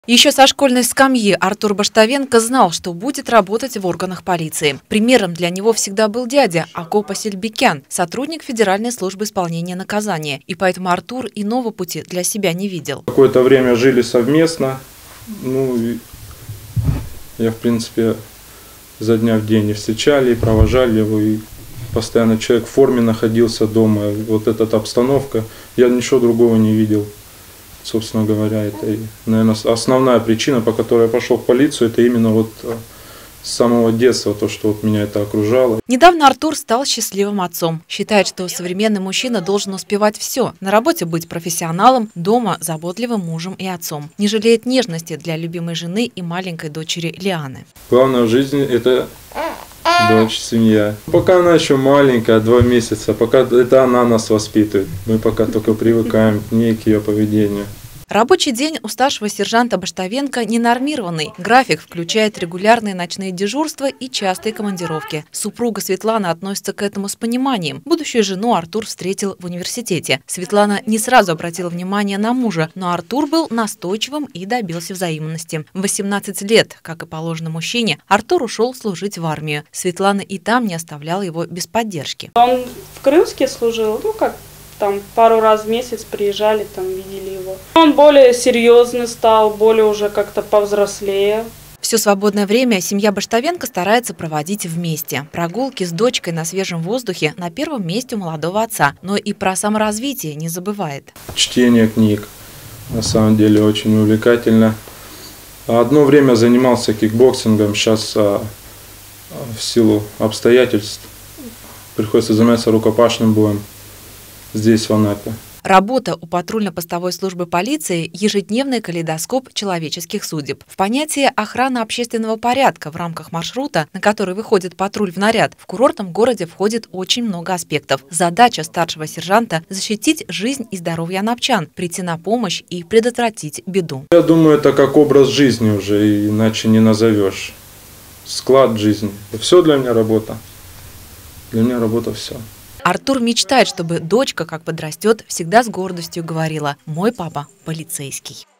Еще со школьной скамьи Артур Баштовенко знал, что будет работать в органах полиции. Примером для него всегда был дядя Акоп Асельбекян, сотрудник Федеральной службы исполнения наказания. И поэтому Артур иного пути для себя не видел. Какое-то время жили совместно. Я, в принципе, за дня в день и встречали, и провожали его. И постоянно человек в форме находился дома. Вот эта обстановка, я ничего другого не видел. Собственно говоря, это, наверное, основная причина, по которой я пошел в полицию, это именно вот с самого детства, то, что вот меня это окружало. Недавно Артур стал счастливым отцом. Считает, что современный мужчина должен успевать все. На работе быть профессионалом, дома заботливым мужем и отцом. Не жалеет нежности для любимой жены и маленькой дочери Лианы. Главное в жизни – это дочь, семья. Пока она еще маленькая, 2 месяца, пока это она нас воспитывает. Мы пока только привыкаем к ней, к ее поведению. Рабочий день у старшего сержанта Баштовенко ненормированный. График включает регулярные ночные дежурства и частые командировки. Супруга Светлана относится к этому с пониманием. Будущую жену Артур встретил в университете. Светлана не сразу обратила внимание на мужа, но Артур был настойчивым и добился взаимности. В 18 лет, как и положено мужчине, Артур ушел служить в армию. Светлана и там не оставляла его без поддержки. Он в Крымске служил, там пару раз в месяц приезжали, там видели его. Он более серьезный стал, более уже как-то повзрослее. Все свободное время семья Баштовенко старается проводить вместе. Прогулки с дочкой на свежем воздухе на первом месте у молодого отца, но и про саморазвитие не забывает. Чтение книг на самом деле очень увлекательно. Одно время занимался кикбоксингом, сейчас в силу обстоятельств приходится заниматься рукопашным боем здесь, в Анапе. Работа у патрульно-постовой службы полиции – ежедневный калейдоскоп человеческих судеб. В понятие «охрана общественного порядка» в рамках маршрута, на который выходит патруль в наряд, в курортном городе входит очень много аспектов. Задача старшего сержанта – защитить жизнь и здоровье анапчан, прийти на помощь и предотвратить беду. Я думаю, это как образ жизни уже, иначе не назовешь. Склад жизни. Все для меня работа. Для меня работа все. Артур мечтает, чтобы дочка, как подрастет, всегда с гордостью говорила: «Мой папа полицейский».